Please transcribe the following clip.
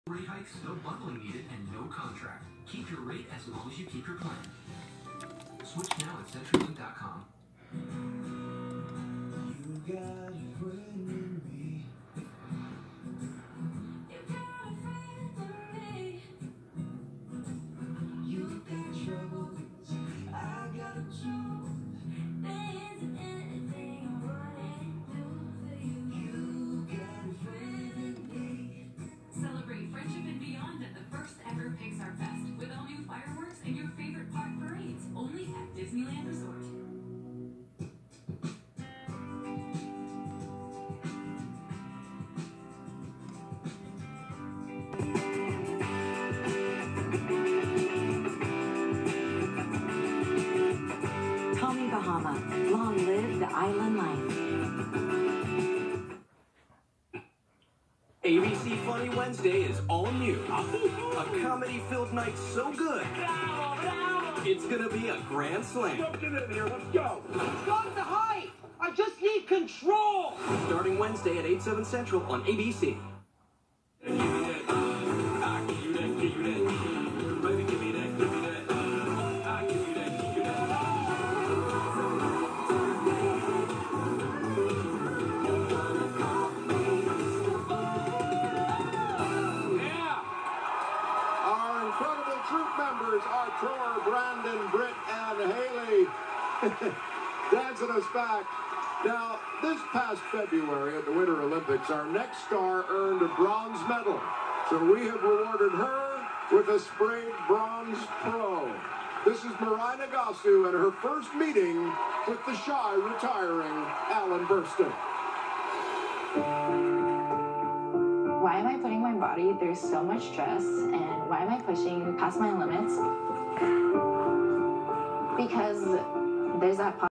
Rate hikes, no bundling needed, and no contract. Keep your rate as long as you keep your plan. Switch now at CenturyLink.com. You got a friend in me. You got a friend in me. You got troubles, I got them too. There isn't anything I wouldn't do for you. You got a friend in me. Celebrate friendship and beyond at the first ever Pixar Fest with all new fireworks and your favorite park parades, only at Disneyland Resort. Tommy Bahama, long live the island life. ABC Funny Wednesday is all new. A comedy-filled night so good, it's gonna be a grand slam. Get in here, let's go. Stop the hype! I just need control! Starting Wednesday at 8/7 Central on ABC. Troop members are Tor, Brandon, Britt, and Haley dancing us back. Now, this past February at the Winter Olympics, our next star earned a bronze medal. So we have rewarded her with a sprayed bronze pro. This is Mirai Nagasu and her first meeting with the shy, retiring Alan Burston. Why am I putting my body through so much stress, and why am I pushing past my limits? Because there's that